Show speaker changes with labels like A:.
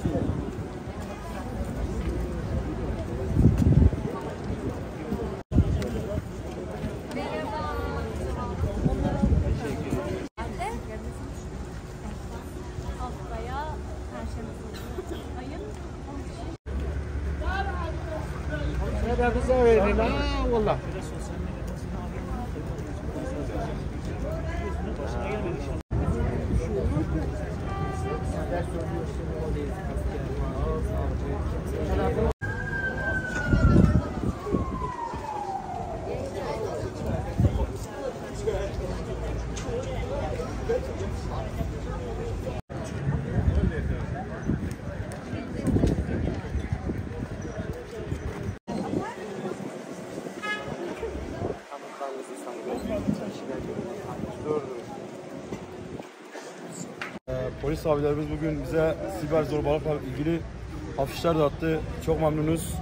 A: هذا بزاوية لا والله
B: Polis abilerimiz bugün bize siber zorbalıkla ilgili afişler dağıttı. Çok memnunuz.